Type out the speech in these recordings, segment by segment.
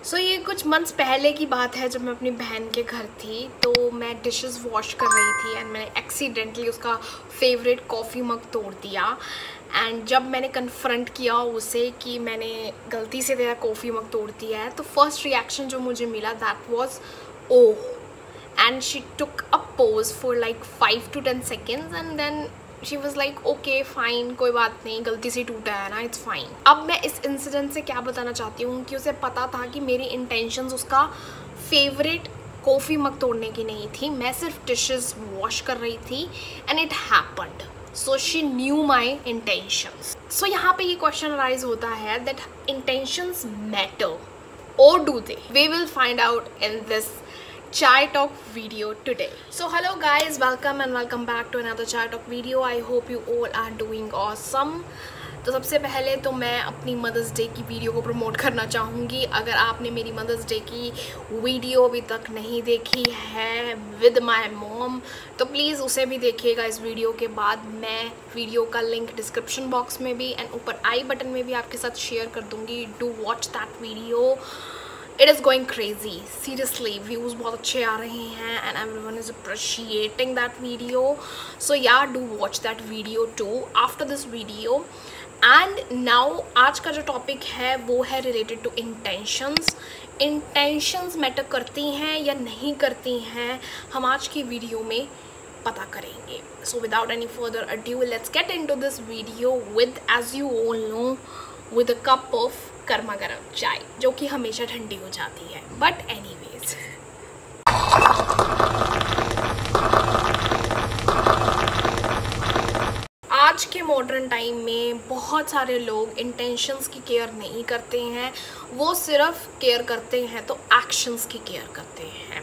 ये कुछ मंथ्स पहले की बात है जब मैं अपनी बहन के घर थी। तो मैं डिशेस वॉश कर रही थी एंड मैंने एक्सीडेंटली उसका फेवरेट कॉफ़ी मग तोड़ दिया। एंड जब मैंने कन्फ्रंट किया उसे कि मैंने गलती से तेरा कॉफ़ी मग तोड़ दिया है, तो फर्स्ट रिएक्शन जो मुझे मिला that was oh. And she took a pause for like 5 to 10 seconds and then she was like okay fine, कोई बात नहीं, गलती से टूटा है ना, इट्स फाइन। अब मैं इस इंसिडेंट से क्या बताना चाहती हूँ कि उसे पता था कि मेरी इंटेंशंस उसका फेवरेट कॉफ़ी मग तोड़ने की नहीं थी। मैं सिर्फ डिशेस वॉश कर रही थी and it happened, so she knew my intentions. So यहाँ पे ये क्वेश्चन अराइज होता है that intentions matter or do they? We will find out in this Chai Talk video today. So hello guys, welcome and welcome back to another Chai Talk video. I hope you all are doing awesome. तो सबसे पहले तो मैं अपनी Mother's Day की video को promote करना चाहूँगी। अगर आपने मेरी मदर्स डे की वीडियो अभी तक नहीं देखी है विद माय मॉम, तो प्लीज़ उसे भी देखिएगा इस वीडियो के बाद। मैं वीडियो का लिंक डिस्क्रिप्शन बॉक्स में भी एंड ऊपर आई बटन में भी आपके साथ शेयर कर दूँगी। Do watch that video, it is going crazy, seriously views बहुत अच्छे आ रहे हैं and everyone is appreciating that video. So yeah do watch that video too after this video. And now आज का जो टॉपिक है वो है related to intentions. Intentions matter करती हैं या नहीं करती हैं, हम आज की वीडियो में पता करेंगे। So without any further adieu let's get into this video with, as you all know, with a cup of गर्मा गर्म चाय, जो कि हमेशा ठंडी हो जाती है। बट एनीवेज, आज के मॉडर्न टाइम में बहुत सारे लोग इंटेंशंस की केयर नहीं करते हैं, वो सिर्फ केयर करते हैं तो एक्शंस की केयर करते हैं।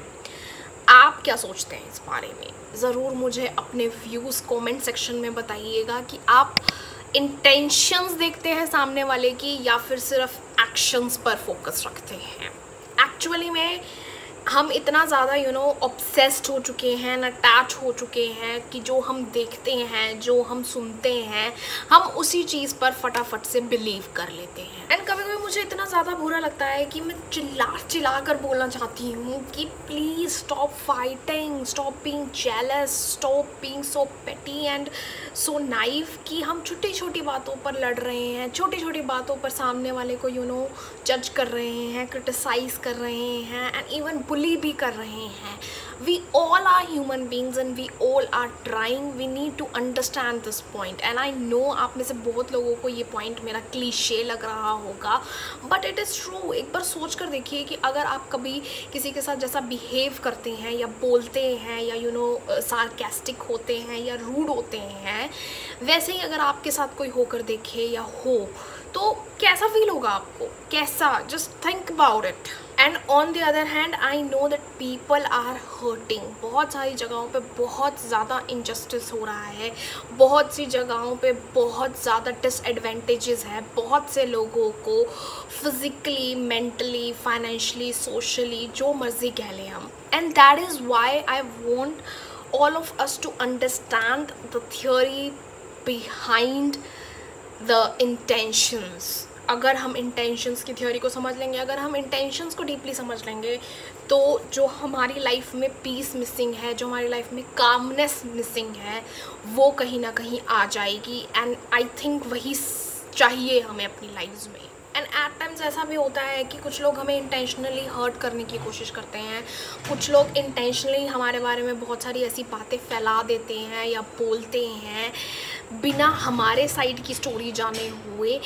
आप क्या सोचते हैं इस बारे में? ज़रूर मुझे अपने व्यूज़ कमेंट सेक्शन में बताइएगा कि आप इंटेंशंस देखते हैं सामने वाले की या फिर सिर्फ एक्शंस पर फोकस रखते हैं। एक्चुअली में हम इतना ज़्यादा ऑब्सेस्ड हो चुके हैं, अटैच हो चुके हैं कि जो हम देखते हैं, जो हम सुनते हैं, हम उसी चीज़ पर फटाफट से बिलीव कर लेते हैं। एंड कभी कभी मुझे इतना ज़्यादा बुरा लगता है कि मैं चिल्ला कर बोलना चाहती हूँ कि please stop fighting, stop being jealous, stop being so petty and so naive कि हम छोटी छोटी बातों पर लड़ रहे हैं, छोटी छोटी बातों पर सामने वाले को जज कर रहे हैं, क्रिटिसाइज़ कर रहे हैं एंड इवन बुली भी कर रहे हैं। We all are human beings and we all are trying. We need to understand this point. And I know आप में से बहुत लोगों को ये पॉइंट मेरा क्लीशे लग रहा होगा, बट इट इज़ ट्रू। एक बार सोच कर देखिए कि अगर आप कभी किसी के साथ जैसा बिहेव करते हैं या बोलते हैं या सार्केस्टिक होते हैं या रूड होते हैं, वैसे ही अगर आपके साथ कोई होकर देखे या हो तो कैसा फील होगा आपको? कैसा? Just think about it. And on the other hand I know that people are hurting. बहुत सारी जगहों पे बहुत ज़्यादा इनजस्टिस हो रहा है, बहुत सी जगहों पे बहुत ज़्यादा डिसएडवांटेजेस है बहुत से लोगों को, फिज़िकली, मेंटली, फाइनेंशियली, सोशली, जो मर्जी कह लें हम। And that is why I want all of us to understand the theory behind the intentions. अगर हम इंटेंशंस की थ्योरी को समझ लेंगे, अगर हम इंटेंशंस को डीपली समझ लेंगे, तो जो हमारी लाइफ में पीस मिसिंग है, जो हमारी लाइफ में कामनेस मिसिंग है, वो कहीं ना कहीं आ जाएगी। एंड आई थिंक वही चाहिए हमें अपनी लाइफ में। एंड एट टाइम्स ऐसा भी होता है कि कुछ लोग हमें इंटेंशनली हर्ट करने की कोशिश करते हैं, कुछ लोग इंटेंशनली हमारे बारे में बहुत सारी ऐसी बातें फैला देते हैं या बोलते हैं बिना हमारे साइड की स्टोरी जाने हुए।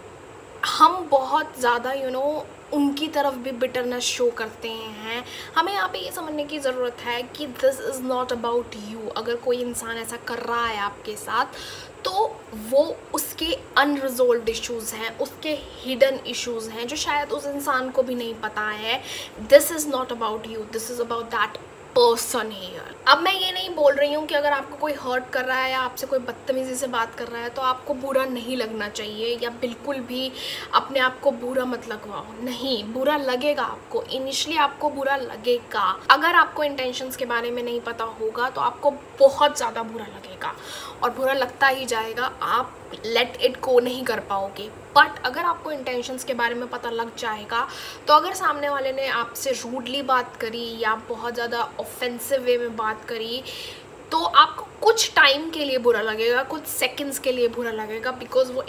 हम बहुत ज़्यादा उनकी तरफ भी बिटरनेस शो करते हैं। हमें यहाँ पे ये समझने की ज़रूरत है कि this is not about you. अगर कोई इंसान ऐसा कर रहा है आपके साथ, तो वो उसके अनरिजोल्व्ड इश्यूज़ हैं, उसके हिडन इश्यूज़ हैं जो शायद उस इंसान को भी नहीं पता है। This is not about you, this is about that person here. अब मैं ये नहीं बोल रही हूँ कि अगर आपको कोई हर्ट कर रहा है या आपसे कोई बदतमीज़ी से बात कर रहा है तो आपको बुरा नहीं लगना चाहिए, या बिल्कुल भी अपने आप को बुरा मत लगवाओ। नहीं, बुरा लगेगा आपको, इनिशियली आपको बुरा लगेगा। अगर आपको इंटेंशंस के बारे में नहीं पता होगा तो आपको बहुत ज़्यादा बुरा लगेगा और बुरा लगता ही जाएगा। आप लेट इट गो नहीं कर पाओगे। बट अगर आपको इंटेंशंस के बारे में पता लग जाएगा, तो अगर सामने वाले ने आपसे रूडली बात करी या बहुत ज़्यादा ऑफेंसिव वे में बात करी, तो आपको कुछ टाइम के लिए बुरा लगेगा, कुछ सेकंड्स के लिए बुरा लगेगा, बिकॉज वो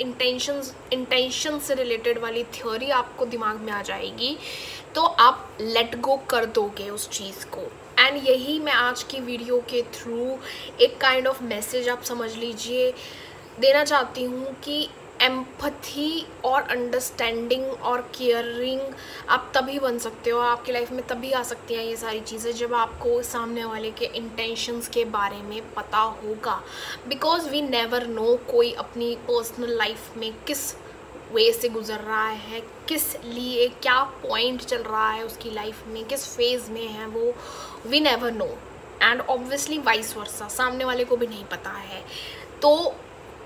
इंटेंशन से रिलेटेड वाली थ्योरी आपको दिमाग में आ जाएगी, तो आप लेट गो कर दोगे उस चीज़ को। एंड यही मैं आज की वीडियो के थ्रू एक काइंड ऑफ मैसेज आप समझ लीजिए देना चाहती हूँ कि एम्पथी और अंडरस्टैंडिंग और केयरिंग आप तभी बन सकते हो, आपकी लाइफ में तभी आ सकती हैं ये सारी चीज़ें जब आपको सामने वाले के इंटेंशंस के बारे में पता होगा। बिकॉज वी नेवर नो कोई अपनी पर्सनल लाइफ में किस वे से गुजर रहा है, किस लिए क्या पॉइंट चल रहा है उसकी लाइफ में, किस फेज़ में है वो, we never know. And obviously vice versa, सामने वाले को भी नहीं पता है। तो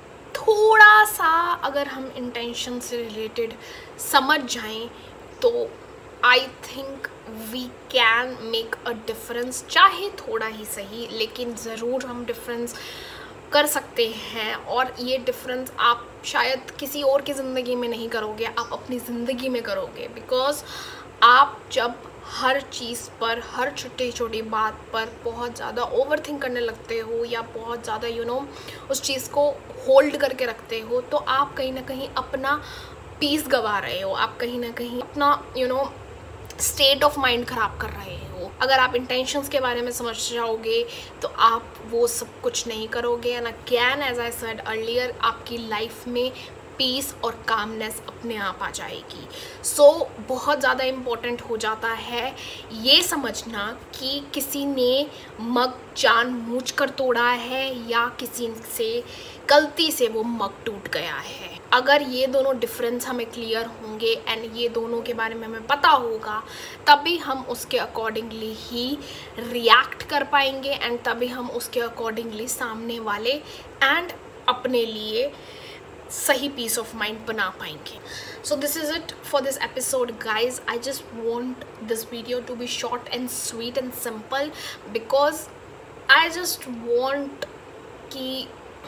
थोड़ा सा अगर हम इंटेंशन से रिलेटेड समझ जाएं, तो I think we can make a difference, चाहे थोड़ा ही सही, लेकिन ज़रूर हम डिफरेंस कर सकते हैं। और ये डिफरेंस आप शायद किसी और की ज़िंदगी में नहीं करोगे, आप अपनी ज़िंदगी में करोगे। बिकॉज आप जब हर चीज़ पर, हर छोटी छोटी बात पर बहुत ज़्यादा ओवर थिंक करने लगते हो या बहुत ज़्यादा उस चीज़ को होल्ड करके रखते हो, तो आप कहीं ना कहीं अपना पीस गंवा रहे हो, आप कहीं ना कहीं अपना स्टेट ऑफ माइंड ख़राब कर रहे हो। अगर आप इंटेंशंस के बारे में समझ जाओगे तो आप वो सब कुछ नहीं करोगे। And again as I said earlier, आपकी लाइफ में पीस और कामनेस अपने आप आ जाएगी। सो बहुत ज़्यादा इम्पोर्टेंट हो जाता है ये समझना कि किसी ने मग जानबूझकर तोड़ा है या किसी से गलती से वो मग टूट गया है। अगर ये दोनों डिफरेंस हमें क्लियर होंगे एंड ये दोनों के बारे में हमें पता होगा, तभी हम उसके अकॉर्डिंगली ही रिएक्ट कर पाएंगे एंड तभी हम उसके अकॉर्डिंगली सामने वाले एंड अपने लिए सही पीस ऑफ माइंड बना पाएंगे। So this is it for this episode guys. I just want this video to be short and sweet and simple, because I just want कि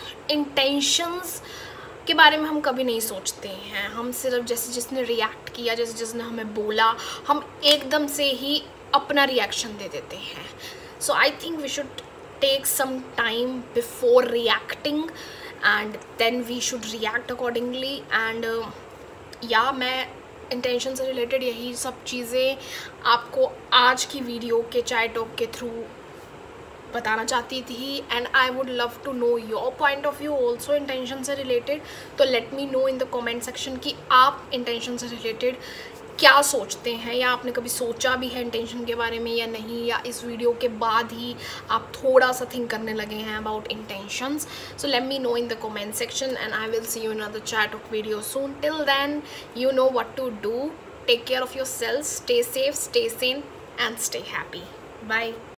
इंटेंशंस के बारे में हम कभी नहीं सोचते हैं। हम सिर्फ जैसे जिसने रिएक्ट किया, जैसे जिसने हमें बोला, हम एकदम से ही अपना रिएक्शन दे देते हैं। So I think we should take some time before reacting and then we should react accordingly। and मैं इंटेंशन से रिलेटेड यही सब चीज़ें आपको आज की वीडियो के चाय टॉक के थ्रू बताना चाहती थी। And I would love to know your point of view also intention से रिलेटेड। तो let me know in the comment section कि आप इंटेंशन से रिलेटेड क्या सोचते हैं, या आपने कभी सोचा भी है इंटेंशन के बारे में या नहीं, या इस वीडियो के बाद ही आप थोड़ा सा थिंक करने लगे हैं about intentions. So let me know in the comment section and I will see you in other chat of video soon. Till then, you know what to do. Take care of yourselves, stay safe, stay sane and stay happy. Bye.